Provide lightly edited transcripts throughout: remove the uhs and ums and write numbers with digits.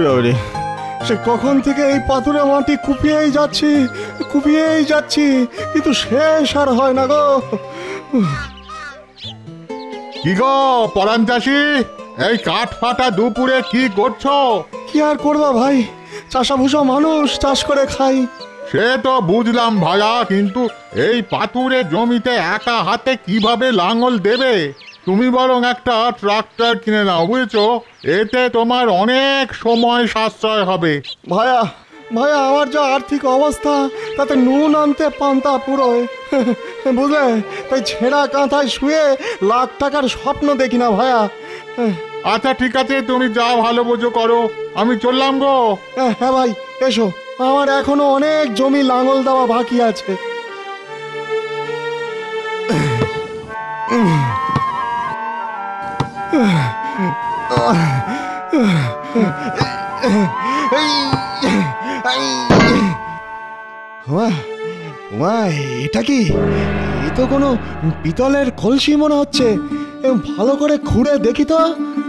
বাবারে, সে কখন থেকে এই পাথুরে মাটি কুপিয়েই যাচ্ছি, কিন্তু শেষ আর হয় না গো। কি গো পরান চাষি, এই কাঠ ফাটা দুপুরে কি করছো? কি আর করবা ভাই, চাষাভুষা মানুষ, চাষ করে খাই। সে তো বুঝলাম ভায়া, কিন্তু এই পাথুরে জমিতে একা হাতে কিভাবে লাঙল দেবে? তুমি বরং একটা ট্রাক্টর কিনে নাও, বুঝেছো? এতে তোমার অনেক সময় সাশ্রয় হবে। ভায়া আমার যা আর্থিক অবস্থা, তাতে নুন আনতে পান্তা পুরোয়, বুঝলে? তাই ছেঁড়া কাঁথায় শুয়ে লাখ টাকার স্বপ্ন দেখি না ভায়া। আচ্ছা ঠিক আছে, তুমি যা ভালো বোঝো করো, আমি চললাম গো। হ্যাঁ ভাই, এসো, আমার এখনো অনেক জমি লাঙল দেওয়া বাকি আছে। এটা কি? এ তো কোনো পিতলের কলসি মনে হচ্ছে। ভালো করে খুঁড়ে দেখি তো।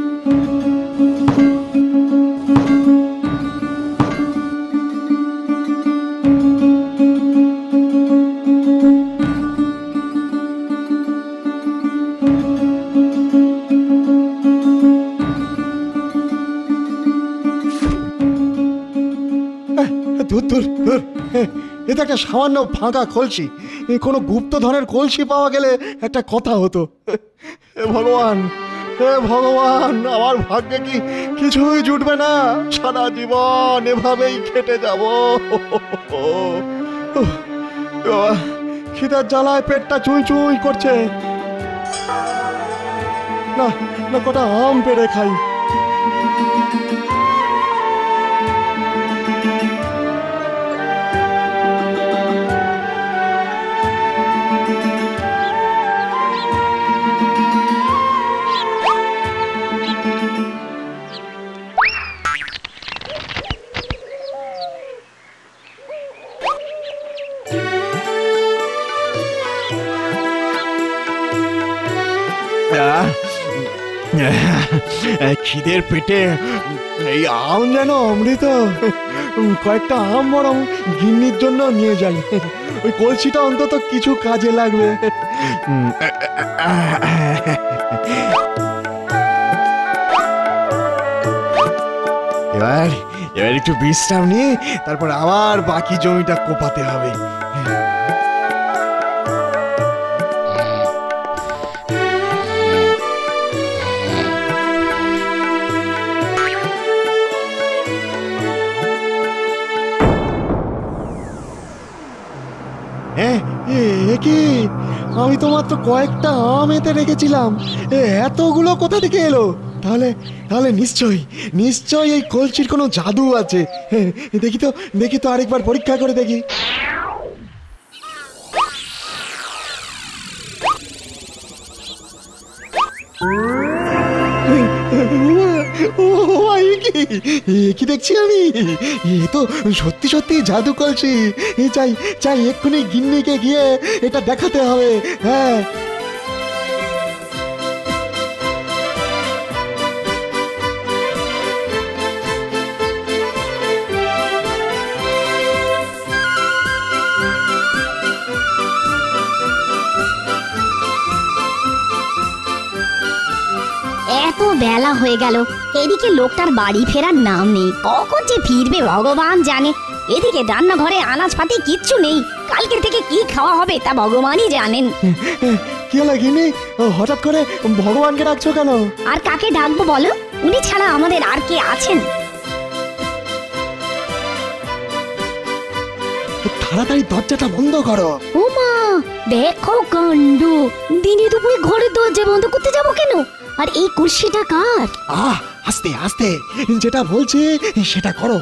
এ তো একটা সামান্য ফাঁকা কলসি। কোনো গুপ্তধনের কলসি পাওয়া গেলে একটা কথা হতো। হে ভগবান, আমার ভাগ্যে কি কিছুই জুটবে না? সারা জীবন এভাবেই খেটে যাব। খিদার জ্বালায় পেটটা চুই চুই করছে। না, কটা আম পেড়ে খাই। খিদের পেটে এই আম যেন অমৃত। কয়েকটা আম বরং গিন্নির জন্য নিয়ে যাই, ওই কলসিটা অন্তত কিছু কাজে লাগবে। এবার একটু বিশ্রাম নিয়ে তারপর আবার বাকি জমিটা কোপাতে হবে। কি, আমি তো মাত্র কয়েকটা আম এতে রেখেছিলাম, এতগুলো কোথা থেকে এলো? তাহলে নিশ্চয়ই এই কলসির কোনো জাদু আছে। দেখি তো আরেকবার পরীক্ষা করে দেখি। কি দেখছি আমি? এ তো সত্যি জাদু কলসি। চাই এক্ষুনি গিন্নিকে গিয়ে এটা দেখাতে হবে। হ্যাঁ, এত বেলা হয়ে গেল, এদিকে লোকটার বাড়ি ফেরার নাম নেই। কখন যে ফিরবে ভগবান জানে। এদিকে রান্নাঘরে আনাজপাতি কিচ্ছু নেই। কালকে থেকে কি খাওয়া হবে তা ভগবানই জানেন। কি হলো গিন্নি, হঠাৎ করে ভগবানকে ডাকছো কেন? আর কাকে ডাকবো বলো? উনি ছাড়া আমাদের আর কে আছেন? তাড়াতাড়ি দরজাটা বন্ধ করো। ও মা, দেখো কাণ্ড! দিনে দুপুরে ঘরের দরজা বন্ধ করতে যাবো কেন? আর এই কুর্সিটা কার? আস্তে আস্তে, যেটা বলছি সেটা করো।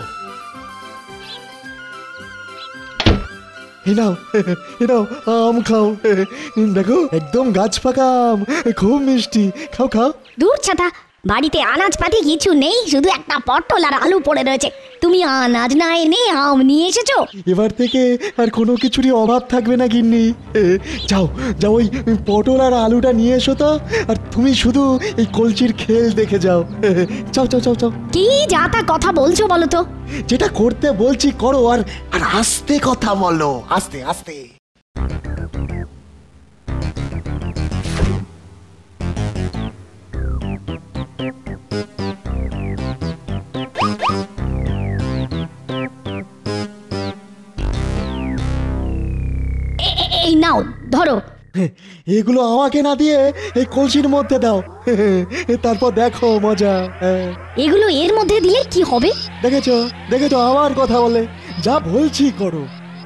নাও আম খাও। দেখো, একদম গাছ পাকা আম, খুব মিষ্টি। খাও। দূর ছাতা, বাড়িতে আনাজপাতি কিছু নেই, শুধু একটা পটল আর আলু পড়ে রয়েছে। তুমি আনাজ না এনে আম নিয়ে এসেছো। এবার থেকে আর কোনো কিছুরই অভাব থাকবে না গিন্নি। যাও যাও, ওই পটল আর আলুটা নিয়ে এসো তো। আর তুমি শুধু এই কলসির খেল দেখে যাও। যাও যাও যাও যাও। কি যা তা কথা বলছো বলো তো? যেটা করতে বলছি করো, আর আর আস্তে কথা বলো, আস্তে আস্তে। এই নাও ধরো। এগুলো আমাকে না দিয়ে এই কলসির মধ্যে দাও, তারপর দেখো মজা। এগুলো এর মধ্যে দিলে কি হবে? দেখেছো দেখেছো, আমার কথা বলে, যা বলছি করো।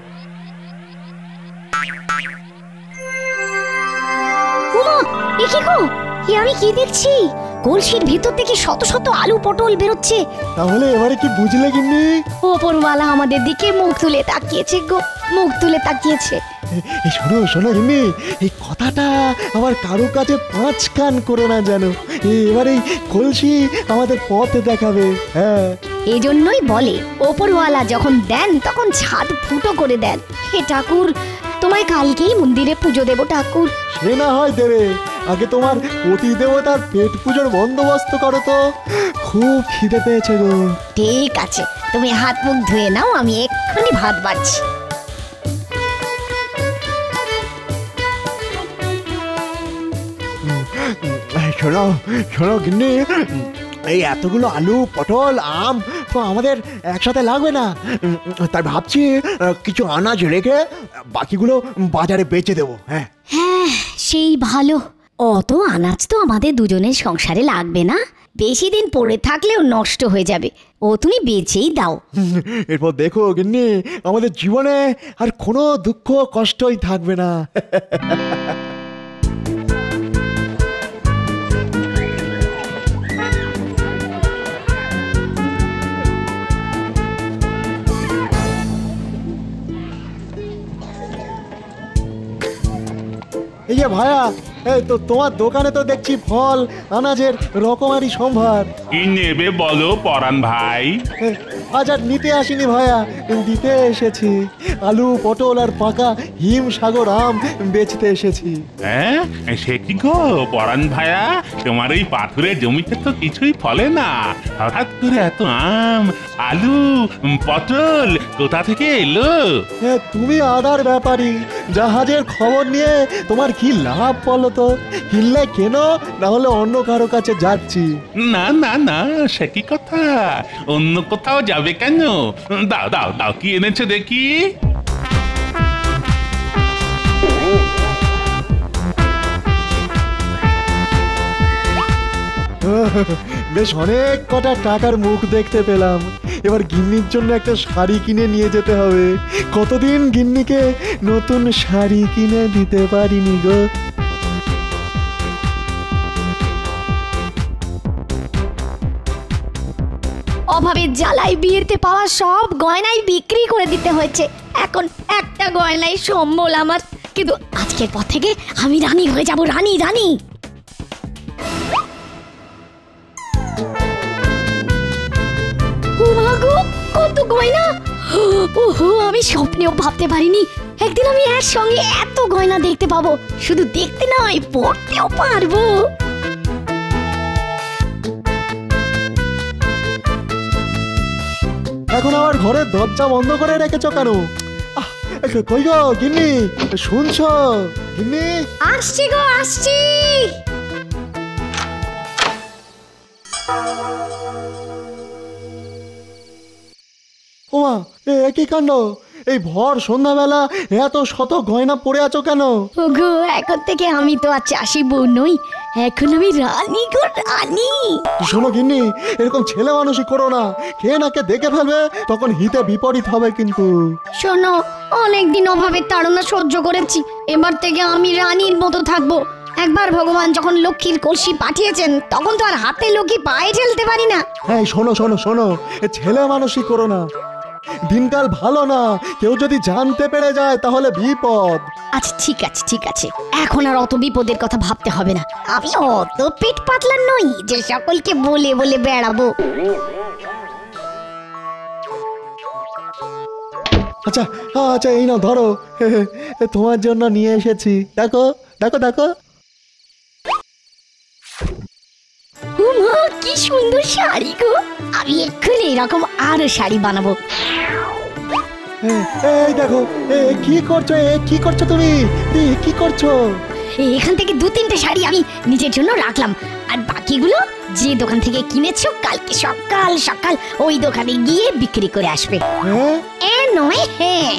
ওমা, এ কি গো? এ আমি কি দেখছি? কলসির ভিতর থেকে শত শত আলু পটল বেরোচ্ছে। তাহলে এবারে কি বুঝলে গিন্নি? ওপরওয়ালা আমাদের দিকে মুখ তুলে তাকিয়েছে গো, মুখ তুলে তাকিয়েছে। শোনো শোনো গিন্নি, এই কথাটা আবার কারো কাছে 5 কান করো না জানো। এবার এই কলসি আমাদের পথ দেখাবে। হ্যাঁ, এই জন্যই বলে ওপরওয়ালা যখন দেন তখন ছাদ ফুটো করে দেন। হে ঠাকুর, তোমায় কালকেই মন্দিরে পুজো দেব ঠাকুর। সে না হয় দেবে, আগে তোমার পতি দেবতার পেট পুজোর বন্দোবস্ত করো তো। খুব খিদে পেয়েছে গো। ঠিক আছে, তুমি হাত মুখ ধুয়ে নাও, আমি এক্ষুনি ভাত বাড়ছি। শোনো শোনো গিন্নি, এই এতগুলো আলু পটল আম তো আমাদের একসাথে লাগবে না। তাই ভাবছি কিছু আনাজ রেখে বাকিগুলো বাজারে বেচে দেবো। হ্যাঁ হ্যাঁ, সেই ভালো। অত আনাজ তো আমাদের দুজনের সংসারে লাগবে না, বেশি দিন পড়ে থাকলেও নষ্ট হয়ে যাবে। ও তুমি বেচেই দাও। এরপর দেখো গিন্নি, আমাদের জীবনে আর কোনো দুঃখ কষ্টই থাকবে না। এই যে ভায়া, এই তো তোমার দোকানে তো দেখছি ফল আনাজের রকমারি সম্ভার। কি নেবে বলো পরাণ ভাই? আজ আর নিতে আসিনি ভায়া, দিতে এসেছি। আলু পটল আর পাকা হিম সাগর আম বেচতে এসেছি। হ্যাঁ, সে কি গো পরাণ ভাইয়া, তোমার এই পাথুরের জমিতে তো কিছুই ফলে না, হঠাৎ করে এত আম আলু পটল কোথা থেকে এলো? তুমি আদার ব্যাপারী, জাহাজের খবর নিয়ে তোমার কি লাভ বলো তো? কিনলে কেন, না হলে অন্য কারো কাছে যাচ্ছি। না না না, সে কি কথা? অন্য কোথাও যাবে কেন? দাও দাও দাও, কি এনেছো দেখি। বেশ অনেক কটা টাকার মুখ দেখতে পেলাম। এবার গিন্নির জন্য একটা শাড়ি কিনে নিয়ে যেতে হবে। কতদিন গিন্নিকে নতুন শাড়ি কিনে দিতে পারিনি গো। অভাবের জ্বালাই বিয়েতে পাওয়া সব গয়নাই বিক্রি করে দিতে হয়েছে। এখন একটা গয়নাই সম্বল আমার। কিন্তু আজকের পর থেকে আমি রানী হয়ে যাব, রানী রানী। ও মা গো, কত গয়না! ওহো, আমি স্বপ্নেও ভাবতে পারিনি একদিন আমি একসঙ্গে এত গয়না দেখতে পাবো। শুধু দেখতে নয়, পড়তেও পারবো। এখন আমার ঘরের দরজা বন্ধ করে রেখেছো কেন? কই গো গিন্নি, শুনছো গিন্নি? আসছি গো, আসছি। ওমা, কি কাণ্ড! এই ভর সন্ধ্যাবেলা এত শত গয়না পড়ে আছো কেন? ওগো, এখন থেকে আমি তো আর চাষি বউ নই, এখন আমি রানী গো, রানী। শোনো গিন্নি, এরকম ছেলে মানুষই করো না। কে নাকে দেখে ফেলবে, তখন হিতে বিপরীত হবে কিন্তু। শোনো, অনেকদিন অভাবের তাড়না সহ্য করেছি, এবার থেকে আমি রানীর মতো থাকবো। একবার ভগবান যখন লক্ষ্মীর কলসি পাঠিয়েছেন, তখন তো আর হাতে লক্ষ্মী পায়ে ঠেলতে পারি না। হ্যাঁ, শোনো শোনো শোনো, ছেলে মানুষই করো না। দিনকাল ভালো না, কেউ যদি জানতে পেরে যায় তাহলে বিপদ। আচ্ছা ঠিক আছে, এখন আর অত বিপদের কথা ভাবতে হবে না। আমি অত পেট পাতলা নই যে সকলকে বলে বলে বেড়াবো। আচ্ছা আচ্ছা, এই নাও ধরো, তোমার জন্য নিয়ে এসেছি। দেখো দেখো দেখো। উমা, কি সুন্দর শাড়ি গো! আমি এক্ষুনি এরকম আরো শাড়ি বানাবো। এই দেখো, কি করছো, কি করছো তুমি, কি করছো? এখান থেকে 2-3টে শাড়ি আমি নিজের জন্য রাখলাম, আর বাকিগুলো যে দোকান থেকে কিনেছো কালকে সকাল সকাল ওই দোকানে গিয়ে বিক্রি করে আসবে। নয় হ্যাঁ।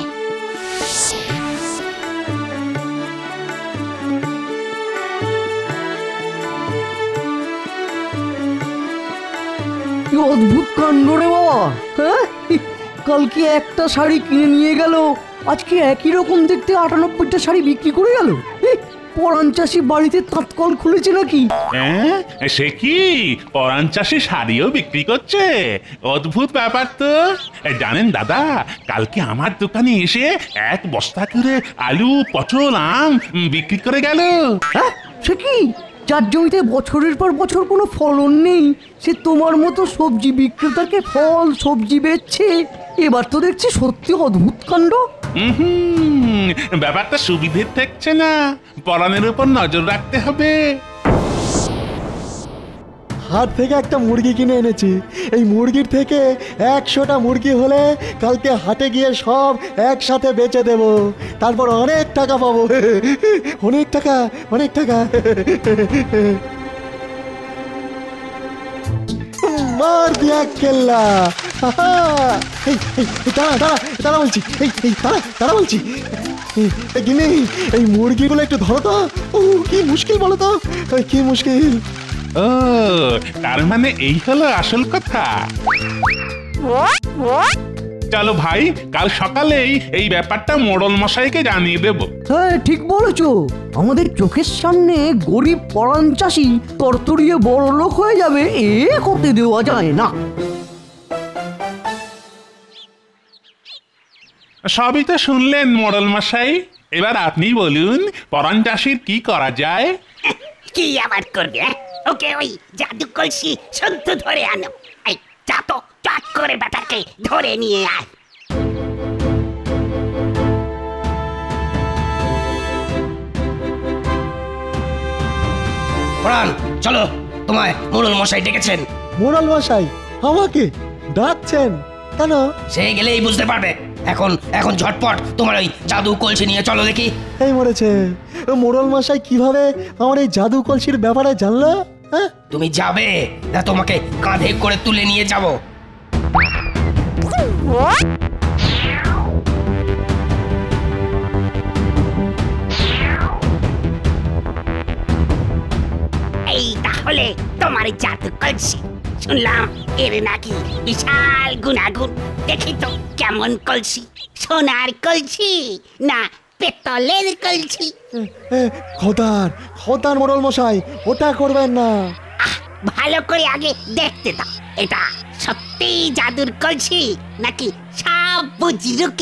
অদ্ভুত কাণ্ড রে বাবা। হ্যাঁ, কালকে একটা শাড়ি কিনে নিয়ে গেল, আজকে একই রকম দেখতে 98টা শাড়ি বিক্রি করে গেল। পরাণ চাষি বাড়িতে তাঁতকল খুলেছে নাকি? সে কি পরাণ চাষি শাড়িও বিক্রি করছে? অদ্ভুত ব্যাপার তো। জানেন দাদা, কালকে আমার দোকানে এসে 1 বস্তা করে আলু, পটল, আম বিক্রি করে গেল। হ্যাঁ, সে কি? যার জমিতে বছরের পর বছর কোনো ফলন নেই, সে তোমার মতো সবজি বিক্রেতাকে ফল সবজি বেচছে। এবার তো দেখছি সত্যি অদ্ভুত কাণ্ড। ব্যাপারটা সুবিধের থাকছে না, পরাণের উপর নজর রাখতে হবে। হাট থেকে একটা মুরগি কিনে এনেছি। এই মুরগির থেকে 100টা মুরগি হলে কালকে হাটে গিয়ে সব একসাথে বেচে দেব, তারপর অনেক টাকা পাবো। অনেক টাকা, অনেক টাকা। মার দিয়া কেল্লা। তারা বলছি, তারা বলছি। গিনি, এই মুরগিগুলো একটু ধরো তো। কি মুশকিল বলো তো, কি মুশকিল। ও, তার মানে এই হলো আসল কথা। চলো ভাই, কাল সকালেই এই ব্যাপারটা মোড়ল মশাইকে জানিয়ে দেব। হ্যাঁ, ঠিক বলেছো। আমাদের চোখের সামনে গরিব পরাণ চাষি তরতরিয়ে বড় লোক হয়ে যাবে, এ করতে দেওয়া যায় না। সবই তো শুনলেন মোড়ল মশাই, এবার আপনি বলুন পরাণ চাষির কি করা যায়? কি আবার করবে? ওকে ওই জাদু কলসি সন্ত ধরে আনো। এই যা তো, চট করে বেটাকে ধরে নিয়ে আয়। পরাণ, চলো, তোমায় মোড়ল মশাই ডেকেছেন। মোড়ল মশাই আমাকে ডাকছেন কেন? সে গেলেই বুঝতে পারবে। এখন ঝটপট তোমার ওই জাদু কলসি নিয়ে চলো দেখি। এই মরেছে, মোড়ল মশাই কিভাবে আমার এই জাদু কলসির ব্যাপারে জানলো? হ্যাঁ, তুমি যাবে না, তোমাকে কাঁধে করে তুলে নিয়ে যাব। এই তাহলে তোমার জাদু কলসি। শুনলাম এর নাকি বিশাল গুণাগুণ। দেখি তো কেমন কলসি, সোনার কলসি না পেতলের কলসি? খোদার মোড়ল মশাই, ওটা করবেন না। ভালো করে আগে দেখতে দাও, এটা সত্যি জাদুর কলসি নাকি সব বুজরুকি?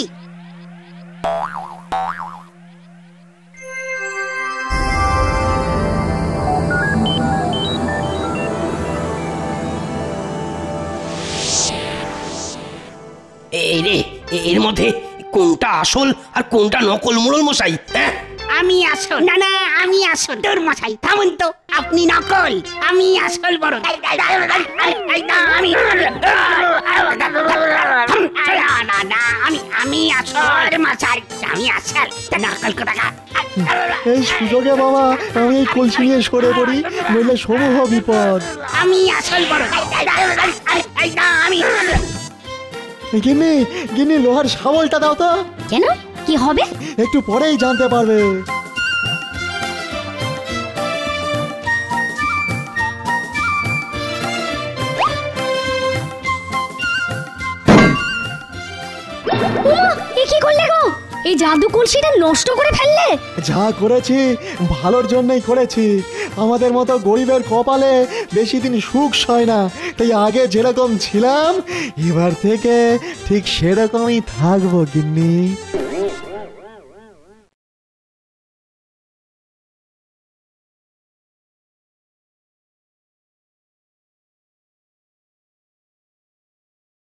এই রে, এর মধ্যে কোনটা আসল আর কোনটা নকল মোড়ল মশাই? হ্যাঁ, আমি আসল। না না, আমি আসল। তোর মশাই থামুন তো, আপনি নকল, আমি আসল বড়। আমি আসল মশাই, আমি আসল, নকল কোথাকার। এই সুযোগে বাবা আমি এই কলসি নিয়ে সরে পড়ি, নইলে সমূহ বিপদ। আমি আসল বড়। আমি গিন্নি, গিন্নি, লোহার শাবলটা দাও তো। কেন, কি হবে? একটু পরেই জানতে পারবে। এ কি করলে গো? এই জাদু কলসিটা নষ্ট করে ফেললে? যা করেছি ভালোর জন্যই করেছি। আমাদের মতো গরিবের কপালে বেশি দিন সুখ সয় না, তাই আগে যেরকম ছিলাম এবার থেকে ঠিক সেরকমই থাকবো গিন্নি।